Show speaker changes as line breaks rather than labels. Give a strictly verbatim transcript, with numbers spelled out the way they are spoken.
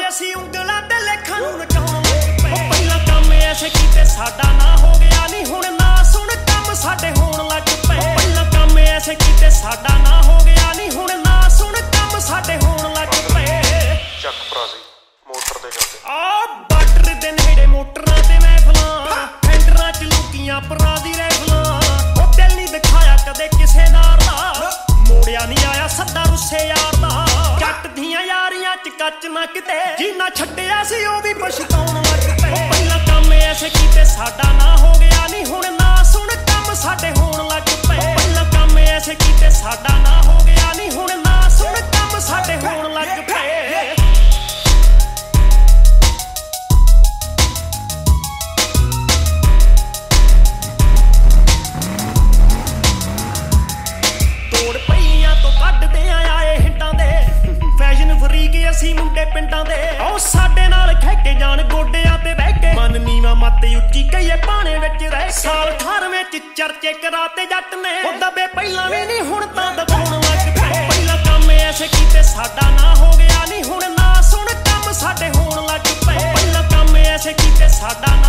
ਅਸੀਂ ਉਂਗਲਾਂ ਤੇ ਲੇਖਾਂ ਨੂੰ ਨਚਾਉਣ ਲੱਗ ਪਏ। ਪਹਿਲਾਂ ਕੰਮ ਐਸੇ ਕੀਤੇ ਸਾਡਾ ਨਾ ਹੋ ਗਿਆ ਨਹੀਂ, ਹੁਣ ਨਾ ਸੁਣ ਕੰਮ ਸਾਡੇ ਹੋਣ ਲੱਗ ਪਏ। ਪਹਿਲਾਂ ਕੰਮ ਐਸੇ ਕੀਤੇ ਸਾਡਾ ਨਾ ਹੋ ਗਿਆ ਨਹੀਂ, ਹੁਣ ਨਾ ਸੁਣ ਕੰਮ ਸਾਡੇ ਹੋਣ ਲੱਗ ਪਏ।
ਚੱਕ ਭਰਾਜੀ ਮੋਟਰ ਤੇ ਜਾਂਦੇ
ਆ ਬਾਰਡਰ ਦੇ ਨੇੜੇ ਮੋਟਰਾਂ ਤੇ ਮਹਿਫਲਾਂ, ਫੈਂਡਰਾਂ ਚ ਲੁਕੀਆਂ ਪਰਾਂ ਦੀ ਰੈਫਲਾਂ। ਉਹ ਦਿਲ ਨਹੀਂ ਦਿਖਾਇਆ ਕਦੇ ਕਿਸੇ ਦਾ, ਮੋੜਿਆ ਨਹੀਂ ਆਇਆ ਸੱਦਾ ਰੁੱਸੇ ਯਾਰ ਦਾ। ਜੱਟ ਦੀਆਂ ਯਾਰੀਆਂ ਚ ਕੱਚ ਨਾ ਕਿਤੇ, ਜਿੰਨਾ ਛੱਡਿਆ ਸੀ ਉਹ ਵੀ ਪਛਤਾਉਣ ਲੱਗ ਪਏ। ਪਹਿਲਾਂ ਕੰਮ ਐਸੇ ਕੀਤੇ ਸਾਡਾ ਨਾ ਹੋ ਗਿਆ ਨਹੀਂ, ਹੁਣ ਨਾ ਸੁਣ ਕੰਮ ਸਾਡੇ ਹੋਣ ਲੱਗ ਪਏ। ਪਹਿਲਾਂ ਕੰਮ ਐਸੇ ਕੀਤੇ ਸਾਡਾ ਨਾ ਹੋ ਗਿਆ ਨਹੀਂ, ਹੁਣ ਨਾ ਸੁਣ ਕੰਮ ਸਾਡੇ ਹੋਣ ਲੱਗ ਪਏ। ਅਸੀਂ ਮੁੰਡੇ ਪਿੰਡਾਂ ਦੇ ਉਹ ਸਾਡੇ ਨਾਲ ਖੇਕੇ ਜਾਣ ਗੋਡਿਆਂ ਤੇ ਬਹਿ ਕੇ, ਮਨ ਨੀਵਾ ਮੱਤ ਉੱਚੀ ਕਈਏ ਪਾਣੇ ਵਿੱਚ ਰਹਿ। ਸਾਲ ਅਠਾਰਵੇਂ ਚ ਚਰਚੇ ਕਰਾਤੇ ਜੱਟ ਨੇ, ਉਹ ਦਬੇ ਪਹਿਲਾਂ ਵੀ ਨਹੀਂ ਹੁਣ ਤਾਂ ਦਬਾਉਣ ਲੱਗ ਪਏ। ਪਹਿਲਾਂ ਕੰਮ ਐਸੇ ਕੀਤੇ ਸਾਡਾ ਨਾ ਹੋ ਗਿਆ ਨਹੀਂ, ਹੁਣ ਨਾ ਸੁਣ ਕੰਮ ਸਾਡੇ ਹੋਣ ਲੱਗ ਪਏ। ਪਹਿਲਾਂ ਕੰਮ ਐਸੇ ਕੀਤੇ ਸਾਡਾ